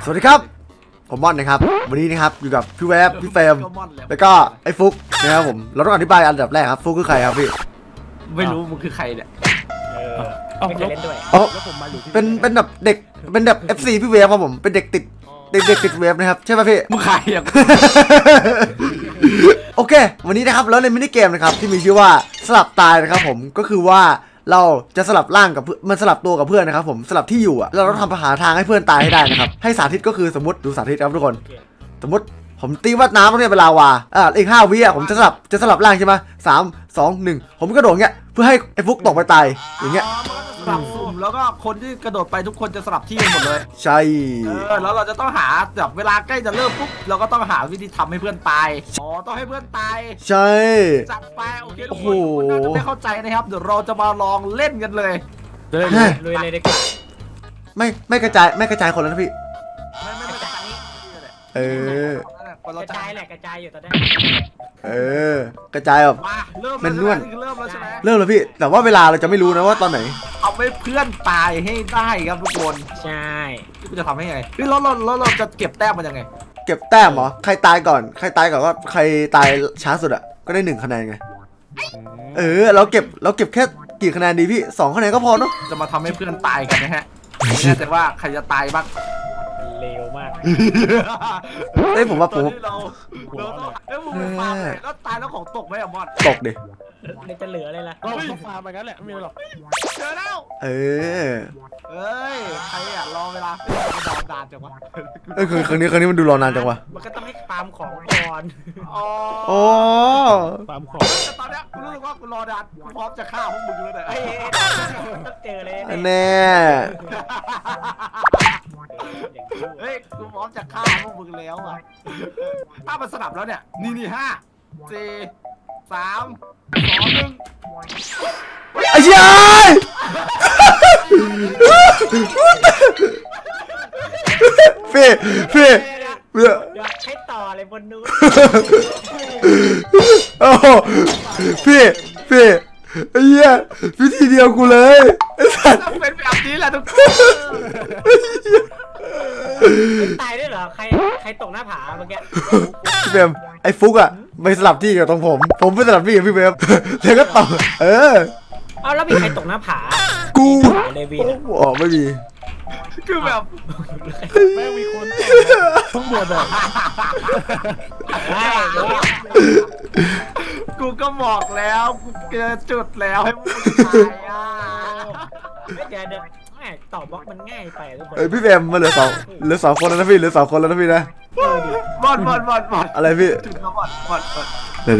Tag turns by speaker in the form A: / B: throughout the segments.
A: สวัสดีครับผมม่อนนะครับวันนี้นะครับอยู่กับพี่แวบพี่เฟรมแล้วก็ไอ้ฟุกนะครับผมเราต้องอธิบายอันดับแรกครับฟุกคือใครครับพี่
B: ไม่รู้มึงคือใครเนี่ย
C: ไม่เคยเล่นด้วย
A: เป็นแบบเด็กเป็นแบบ FC พี่เวฟครับผมเป็นเด็กติดเวฟนะครับใช่ป่ะพี่
B: มึงใครอ่ะ
A: โอเควันนี้นะครับแล้วในมินิเกมนะครับที่มีชื่อว่าสลับตายนะครับผมก็คือว่าเราจะสลับร่างกับมันสลับตัวกับเพื่อนนะครับผมสลับที่อยู่เราต้องทำหาทางให้เพื่อนตายให้ได้นะครับให้สาธิตก็คือสมมติดูสาธิตครับทุกคนสมมติผมตีว่าน้ำต้องเนี่ยเป็นลาวาอีก5 วิผมจะสลับร่างใช่ไหม3 2 1ผมกระโดดเงี้ยเพื่อให้ไอ้ฟุกตกไปตายอย่างเงี้ย
B: สลับสุ่มแล้วก็คนที่กระโดดไปทุกคนจะสลับที่กันหมดเลย
A: ใช่
B: แล้วเราจะต้องหาแบบเวลาใกล้จะเริ่มปุ๊บเราก็ต้องหาวิธีทำให้เพื่อนตายต้องให้เพื่อนตาย
A: ใช่
B: จัดไปโอเคทุกคนน่าจะไม่เข้าใจนะครับเดี๋ยวเราจะมาลองเล่นกันเลย
C: ลุยเลยดีกว่า
A: ไม่กระจายคนแล้วนะพี่
B: ไม่กระจาย
C: กระจายแหละกระจายอยู่ตอนนี้
A: กระจายแบบ
B: เป็น
A: นวล
B: เริ่มแล้วใช่ไหม
A: เริ่มแล้วพี่แต่ว่าเวลาเราจะไม่รู้นะว่าตอนไหน
B: เอาให้เพื่อนตายให้ได้ครับทุกคน
C: ใช่
B: กูจะทำให้ไงแล้วเราจะเก็บแต้มมันยังไง
A: เก็บแต้มเหรอใครตายก่อนก็ใครตายช้าสุดอ่ะก็ได้1 คะแนนไงเราเก็บแค่กี่คะแนนดีพี่2 คะแนนก็พอเนาะ
B: จะมาทำให้เพื่อนตายกันนะฮะไม่แน่ใจว่าใครจะตายบ้าง
C: เร็วมาก
A: ผมว่าผม
B: มึงฟาร์มแล้วตายแล้วของตกไหมอะมอน
A: ตกดิ
C: จะเหลืออะไรล่ะ
B: ก็ฟาร์มไปงั้นแหละไม่มีหรอกเจอแล้วใครอะรอเวลามันรอนานจังวะ
A: ครั้งนี้มันดูรอนานจังวะ
C: มันก็ต้องให้ฟาร์มของก่อน
B: ฟาร์มของแต่ตอนเนี้ยกูรู้สึกว่ากูรอนานกูพร้อมจะฆ่าพวกมึงเลยเนี่ย
C: ต้องเจอเลย
A: แน่
B: กูพร้อมจะฆ่าพวกมึงแล้วอ่ะถ้ามันสลับแล้วเนี่ยนี่5 4 3 2 1
A: ไอ้ยัยพี่
C: ให้ต่อเลยบนนู้น
A: โอ้พี่ไอ้เหี้ยวิธีเดียวกูเลยไอ้สัตว์
B: เป็นแบบนี้แหละทุกคน
C: ตายด้วยเหรอใครตกหน้าผาเมื่อกี้
A: พี่เบมไอ้ฟุกอะไปสลับที่กับตรงผมไปสลับที่กับพี่เบมแล้วก็ต่อ
C: เอาแล้วมีใครตกหน้าผา
A: กู
C: เลวี
A: ไม่มี
B: คือแบบ
C: ไม่มีคนทั้งหมดอ่ะ
B: กูก็บอกแล้วกูเจอจุดแล้วให้มึงตายอ่ะ
C: เดี๋ยวต่อบล็อกมันง่ายไปทุกคน
A: พี่เบมมาเหลือ2 คนแล้วนะพี่เหลือ2 คนแล้วนะพี่นะ
B: บอล
A: อะไรพี่
B: จุดแล้วบอล
A: เดี๋ยว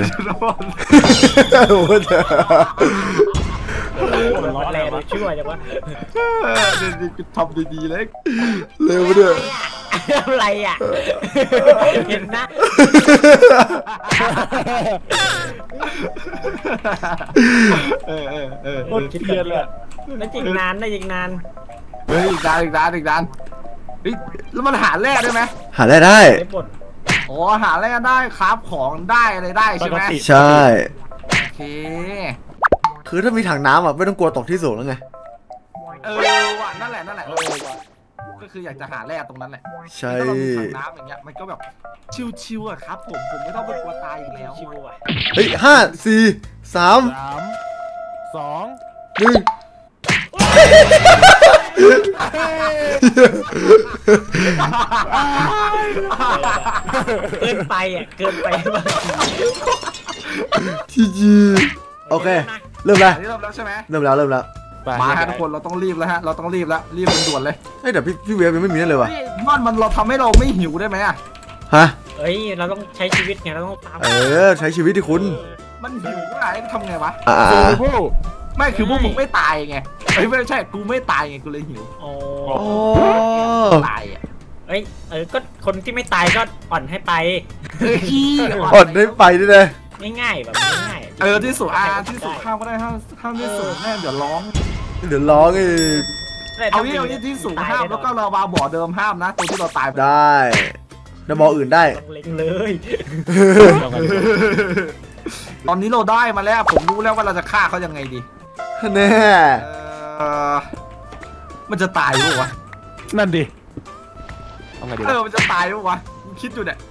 C: ร้อนแรงช่วยจังวะ
B: ทำดีๆเลย
A: เร็วด้วย
C: อะไรอ่ะเห็นนะ
B: โคตรคิดเยอะเลย
C: นั่นอีกนานอีกนาน
B: อีกนานแล้วมันหาแร่ได้ไหม
A: หาแร่ได้
B: หาแร่ได้ครับของได้อะไรได้ใช่ไหม
A: ใช่
B: โอเค
A: คือถ้ามีถังน้ำอ่ะไม่ต้องกลัวตกที่สูงแล้วไง
B: ว่ะนั่นแหละก็คืออยากจะหาแร่ตรงนั้นแหละ
A: ใช่
B: ถ้าเรามีถังน้ำอย่างเงี้ยมันก็แบบชิวๆอะครับผมไม่ต้องไปกลัวตายอีกแล้ว
C: ชิวอ่ะ
A: 5 4 3 2 1
C: เกินไปบ้าง
A: จีโอเคเริ่ม
B: แล้วใช่ไหม
A: เริ่มแล้ว
B: มาฮะทุกคนเราต้องรีบแล้วรีบด่วนเลย
A: แต่พี่เวฟยังไม่มีนั่นเลยวะ
B: มันเราทำให้เราไม่หิวได้ไหมอะ
C: เราต้องใช้ชีวิตไงเราต้องตาม
A: ใช้ชีวิตที่คุณ
B: มันหิวได้ทำไงวะไม่คือพวกมึงไม่ตายไงไม่ใช่กูไม่ตายไงกูเลยหิวตายอ่ะ
C: ก็คนที่ไม่ตายก็อ่อนให้ไป
A: อ่อนให้ไปด้วยเลย
C: ง่ายแบบง่าย
B: ที่สุดข้ามก็ได้ห้ามที่สุดแน่เดี๋ยวร้อง
A: อีก
B: เอาที่สูงห้ามแล้วก็เราวางบ่อเดิมห้ามนะตัวที่เราตาย
A: ได้แล้วบ่ออื่นได้
C: เล็งเลย
B: ตอนนี้เราได้มาแล้วผมรู้แล้วว่าเราจะฆ่าเขายังไงดี
A: แน่
B: มันจะตายหรือวะ
D: นั่นดิต้องไงดี
B: มันจะตายปะวะคิดอยู่เนี่ย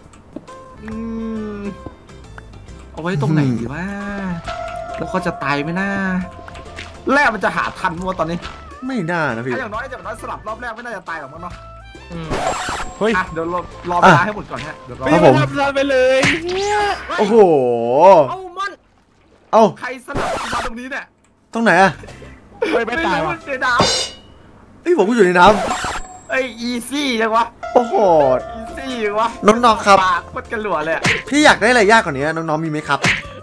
B: เอาไว้ตรงไหนดีวะแล้วก็จะตายไหมนะแรกมันจะหาทันมั้งตอนนี้
A: ไม่น่านะพี่
B: อย่างน้อยสลับรอบแรกไม่น่าจะตายหรอกมั้งเนาะ
D: เฮ้ย
B: เดี๋ยวรอเวลาให้หมดก่อนฮะเดี๋ยวรอ
A: ครับผม
D: ทำไปเลยเนี่ย
A: โอ้โห
C: เอามัน
A: เอ้า
B: ใครสลับมาตรงนี้เนี่ย
A: ตรงไหนอะ
D: ไม่ตายว่ะ
B: เดดาว
A: เอ้ยผมก็อยู่ในน้
B: ไอ้อีซี่จังวะ
A: ำโอ้โห
B: อีซี่จังวะ
A: น้องๆครับ
B: ปากโคตรกระหลัวเลย
A: พี่อยากได้อะไรยากกว่านี้น้องๆมีไหมครับ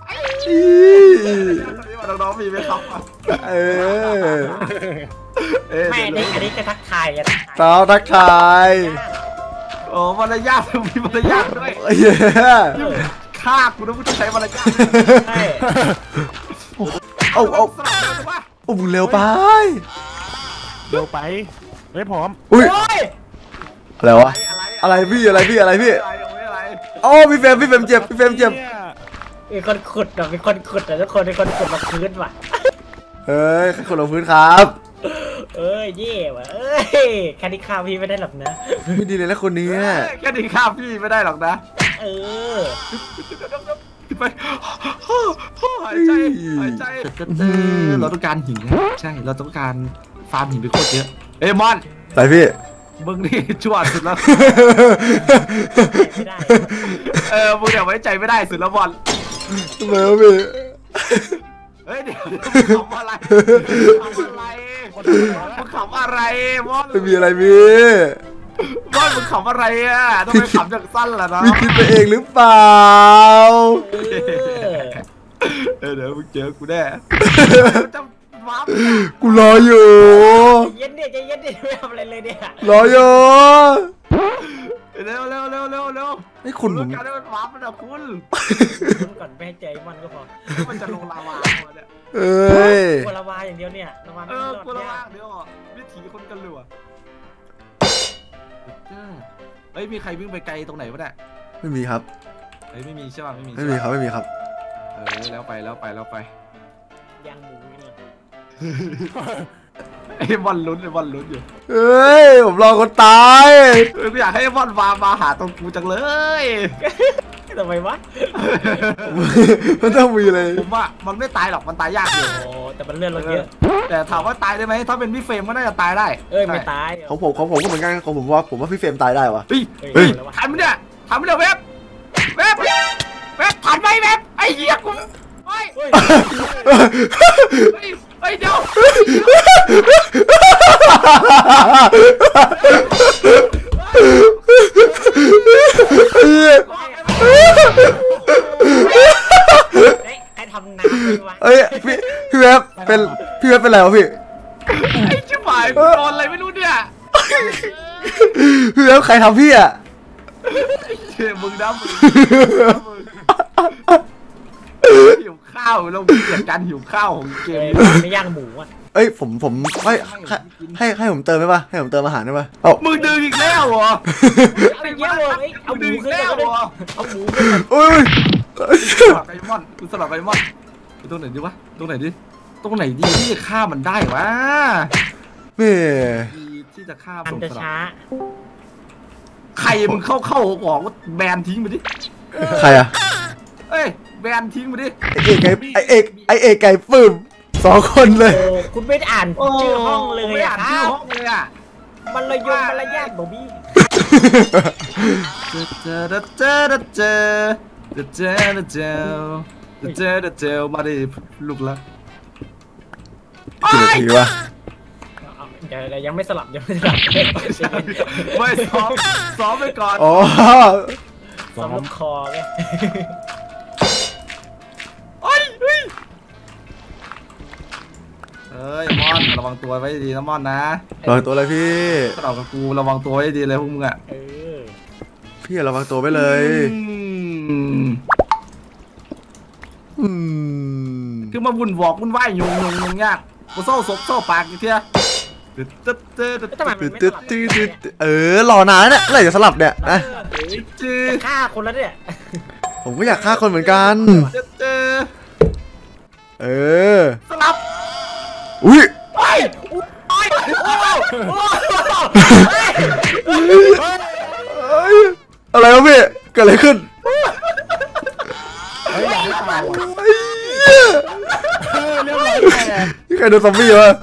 B: น้องๆมีไหมครับ
A: เออ
C: ไม่อันนี้จะทักทายกัน
A: สาวทักทาย
B: โอ้มารยาทมีมารยาทด้วย
A: เย้
B: ฆ่ากูนะกูต้องใช้มารยาท
C: ใช่
A: เอา
B: สลับเลยว่า
A: โอ้มึงเร็วไป
D: เร็วไปไม่พร้อม
A: อุ้ย
C: โอ้ย
A: อะไรวะอะไรพี่อะไรพี่โอ้พี่เฟรมเจ็บพี่เฟรมเจ็บ
C: มีคนขุดอ่ะมีคนขุดอ่ะทุกคนมีคนขุดมาพื้นว่ะ
A: เอ้ยคนลงพื้นครับ
C: เอ้ยเย่ว่ะเอ้ยแค่นี้ข้าวพี่ไม่ได้หรอกนะ
A: ไม่ดีเลยนะคนนี้
B: แค่นี้ฆ่าพี่ไม่ได้หรอกนะ
C: เออ
B: ไปหายใจเราต้องการหินนะใช่เราต้องการฟาร์มหินไปโคตรเยอะเอ้มอน
A: ไปพี่
B: มึงนี่ชั่วสุดแล้ว
C: ไม่ได้
B: มึงเดี๋ยวไว้ใจไม่ได้สุดแล้วบอล
A: ทำไมวะพี่
B: เฮ้ยเดี๋ยวขำอะไรมึงขำอะไรบอล
A: ไม่มีอะไรพี่
B: บอลมึงขำอะไรอ่ะทำไมขำจากสั้นล่ะเนาะ
A: พี่คิดไปเองหรือเปล่า
B: เดี๋ยวมึงเจอกูแน่จะว้า
A: กูรออยู่
C: เย็นดิใจเย็นดิไม่ทำอะไรเลยเนี่ย
A: รออยู่
B: เร็ว
A: ไอ้คุณผม
B: การได้มันว้ามันอะคุณ
C: ก่อนไม่ให้ใจมันก็พอ
B: มันจะลงลาวาเนี่ย
A: เอ้ย
C: กลัวละวาอย่างเดียวเนี่ยละวาไม่รอด
B: กูละ
C: ยาว
B: าก เดี๋ยววิถีคนกันเหลือเฮ้ยมีใครวิ่งไปไกลตรงไหนวะเนี่ย
A: ไม่มีครับ
B: เฮ้ยไม่มีใช่ป่ะไม่มี
A: ไม่มีครับไม่มีครับ
B: แล้วไป
C: ยางหมูนี่
B: ไอ้บอลลุ้นอยู่
A: เอ้ยผมรอคนตาย
B: กูอยากให้บอลมาหาตรงกูจังเลย
C: ทำไมวะ
A: มันต้องมีเลย
B: ผมว่ามันไม่ตายหรอกมันตายยากอยู่
C: โอ้แต่มันเลื่อนรถเยอะ
B: แต่ถามว่าตายได้ไหมถ้าเป็นพี่เฟรมก็น่าจะตายได้
C: เอ้ยไม่ตาย
A: ของผมก็เหมือนกันของผมว่าพี่เฟรมตายได้วะ
B: เฮ้ย
A: เฮ้ย
B: ทันไหมเนี่ยเว็บทันไหมเว็บไอ้เหี้ยกูเฮ้ยเดี๋ยว
C: ใครทำน้ำเลยวะ
A: เอ้ยพี่เว็บเป็นไรวะพี่
B: ไอ้ชิบหายโดนอะไรไม่รู้เนี่ย
A: พี่เว็บใครทำพี่อ่ะ
B: มึงหิวข้าวเราเกลียดการหิวข้าวของเกม
C: ไม่ย่างหมูอ่ะ
A: เอ้ยผมให้ผมเติมไหมปะให้ผมเติมอาหารได้ปะเอ้า
B: มึงดึงอีกแล้วเหรอ
C: เอาเยอะเลยเอาหมูขึ้นแล้วเอาหมูขึ้น
A: โอ้ย
B: สลับไก่มอนกูสลับไก่มอนตรงไหนดีวะตรงไหนดีที่จะฆ่ามันได้วะ
A: แม่
B: ที่จะฆ่า
C: อัน
B: ผม
C: จะ
B: สลับ
C: ช้า
B: ใครมึงเข้าบอกว่าแบนทิ้งไปดิ
A: ใครอะ
B: เอ้ยแบนทิ้งไปดิ
A: ไอเอกไก่ปื้ม2 คนเลย
C: โอ้คุณไม่ได้อ่านชื่อห้องเลยอ่ะค
B: ชื่อ
C: รับ
B: ห้องเลยอ่ะ
C: มันระยงมันระยะบอบบี้
B: มาดิลูกละ
A: กี่นาทีวะ
C: เดี๋ยวยังไม่สลับ
B: ไม่ซ้อมไปก่อน
A: อ๋อ
C: ซ้อมลูกคอไง
B: เฮ้ยมอนระวังตัวไว้ดีนะมอนนะ
A: ระวังตัวเลยพี่
B: ถ้าเรากับกูระวังตัวไว้ดีเลยพวกมึงอ่ะ
A: พี่ระวังตัวไว้เลย
B: คือมาวุ่นวอกวุ่นวายยุงยากกูโซ่ปากอีกเทีย
C: ทำไมมันไม่สลับ
A: รอนานเนี่ยเมื่อไหร่จะสลับเนี่ยนะ
C: จะฆ่าคนแล้วเนี่ย
A: ผมก็อยากฆ่าคนเหมือนกัน
B: สลับ
A: อุ้ย
B: ไป
A: อะไรวะพี่เกิดอะไรขึ้น
D: เฮ้ยอยากให้ตายว่ะ
A: ไอ้เหี้ย
D: เรียบร้อยแตก
A: นี่ใครโดนซอมบี้วะ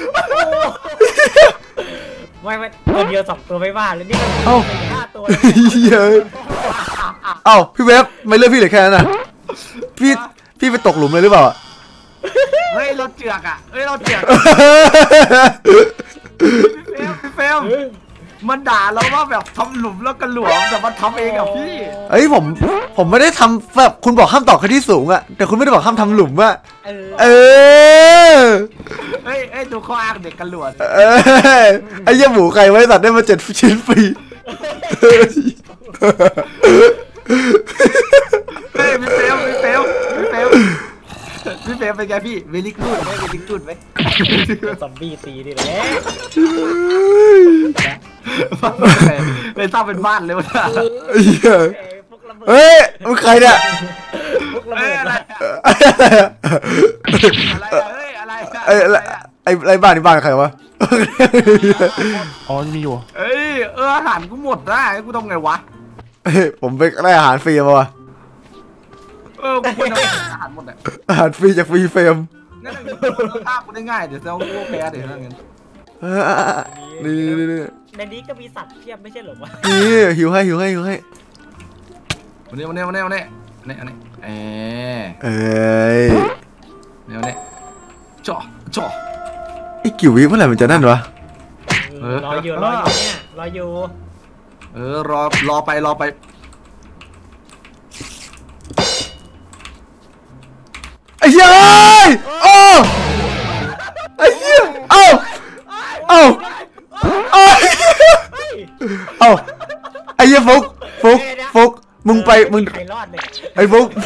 C: ไม่ตัวเดียว2ตัวไม่ว่าแล้วนี่ก็
A: เอ้า
C: 5 ตัว
A: เหี้ยเอ้าพี่เวฟไม่เลือกพี่เหลือแค่นั้นน่ะพี่ไปตกหลุมเลยหรือเปล่า
B: เฮ้ยเราเจือกอ่ะเฮ้ยเราเจือกพี่เฟลมันด่าเราว่าแบบทำหลุมแล้วกันหลวมแต่มันทำเองอ่ะพี่
A: เอ้ยผมไม่ได้ทำแบบคุณบอกห้ามตอกขึ้นที่สูงอะแต่คุณไม่ได้บอกห้ามทำหลุมอะเออ
B: เฮ้ยดูข้ออ้างเด็กกันหลวม
A: ไอ้เหี้ยหมูไก่ไว้สัตว์ได้มา7 ชิ้นฟรี
B: เฮ้ยพี่เฟลเป็นไงพี่เวลิกูดไหมเวลิกูดไหม
C: ซอมบี้ตีดิแหละ
B: เลยสร้างเป็นบ้านเลยวะ
C: พวกระเบิด
A: เฮ้ยมึงใครเนี่ย
C: พวกระ
B: เฮ้
C: เบิ
B: ย
C: ด
B: อะไร
A: ไอ้บ้านนี่บ้านใครวะ
D: อ๋อมีอยู่
B: เฮ้ยอาหารกูหมดได้กูทำไงวะ
A: ผมไปได้อาหารฟรีมาวะ
B: กูควรทำอาหารหมดอ่ะ
A: อาหารฟรีจากฟรีเฟรม
B: งั้นฆ่ากูได้ง่ายเดี๋ยวจะเอากูแพ้เดี๋ยวนั่นเงิน
A: นี่
C: ในนี้ก็มีสัตว์เพียบไม่ใช่เหรอวะ
A: นี่หิวให้
B: วันนี้เ
A: อ้ย
B: นี่จ่อ
A: ไอ้กิ๋ววิเมื่อไหร่มันจะนั่นวะ
C: รออยู่เนี่ยรออยู่
B: รอไป
A: ไอ้เหี้ยโอ้ไอ้เหี้ยเอ้าไอ้เหี้ยฟุกมึงไปมึง
C: ใครรอดเลย
A: ไอ้ฟุก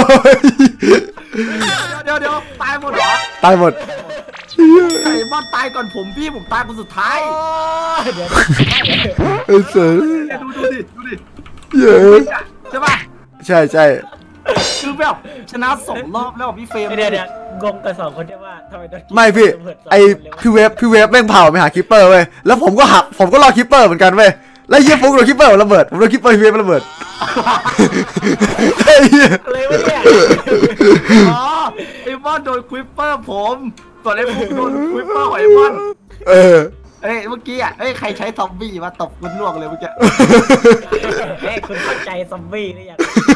B: เดี๋ยวตายหมดเหรอ
A: ตายหมด
B: ไอ้บอสตายก่อนผมผมตายคนสุดท้าย
C: เดี๋ยว
A: ไอ้เสือ
B: ดูดิ
A: เย้ย
B: ใช่ป่ะ
A: ใช่
B: คือแบบชนะ2 รอบแล้วพี่เฟรม
C: เดี๋ยวงงกัน2 คนได้ว่าทำไมโดน
A: ไม่พี่ไอพี่เวฟแม่งเผาไปหาคิปเปอร์เว้ยแล้วผมก็รอคิปเปอร์เหมือนกันเว้ยแล้วเหี้ยฟุกโดนคิปเปอร์ระเบิดผมโดนคิปเปอร์พี่เวฟระเบิดไอ้เหี้ย
C: เลยวะเนี่ย
B: อ๋อไอ้บอสโดนควิปเปอร์ผมส่วนไอ้ฟุกโดนควิปเปอร์ของไอ้บอส เมื่อกี้ใครใช้ซอมบี้มาตบคุณล่วงเลยเมื่อกี้
C: คุณเข้าใจซอมบี้หรือยัง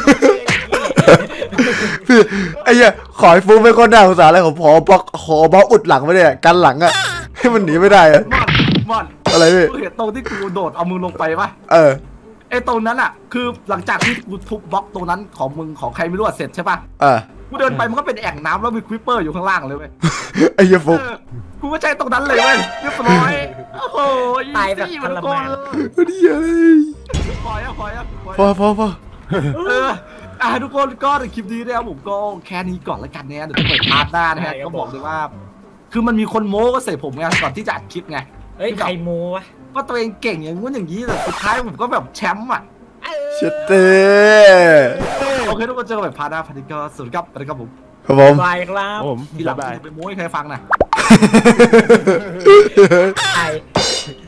A: พี่ไอ้เหี้ยขอให้ฟุกไม่คนน่าสงสารอะไรผมขอบล็อกอุดหลังไว้เนี่ยกันหลังอะให้มันหนีไม่ได้อะ
B: ม่อน
A: อะไรพี่
B: เห็นตรงที่กูโดดเอามือลงไปปะ ไอ้ตรงนั้นคือหลังจากที่กูทุบบล็อกตรงนั้นของมึงของใครไม่รู้เสร็จใช่ปะกูเดินไปมันก็เป็นแอ่งน้ำแล้วมีควิปเปอร์อยู่ข้างล่างเลยเว้ย
A: ไอ้เหี้ยฟุก
B: กูก็ใช้ตรงนั้นเลยเว้ยเรียบร้อยโอ้โห
C: ตายแบบทรมาน
A: เดี๋ยวเลย
B: พอ ทุกคนก็ในคลิปนี้นะครับผมก็แค่นี้ก่อนแล้วกันเนี่ยเดี๋ยวจะเปิดพาร์ทหน้านะฮะก็บอกเลยว่าคือมันมีคนโม้ก็เสร็จผมไงก่อนที่จะอัดคลิปไง
C: เฮ้ยใครโมวะ
B: ว่าตัวเองเก่งอย่างงู้นอย่างนี้แต่สุดท้ายผมก็แบบแชมป์อ่ะ
A: เช็ดเต้
B: โอเคทุกคนเจอกันแบบพาร์ทหน้าพาร์ทนี้ก็สวัสดีครับไปครับผม
A: ครับผม
C: บายครับ
D: ผม
B: ทีหลัง
D: บ๊ายบาย
B: ไปโม้ให้ใครฟังนะ
C: ใคร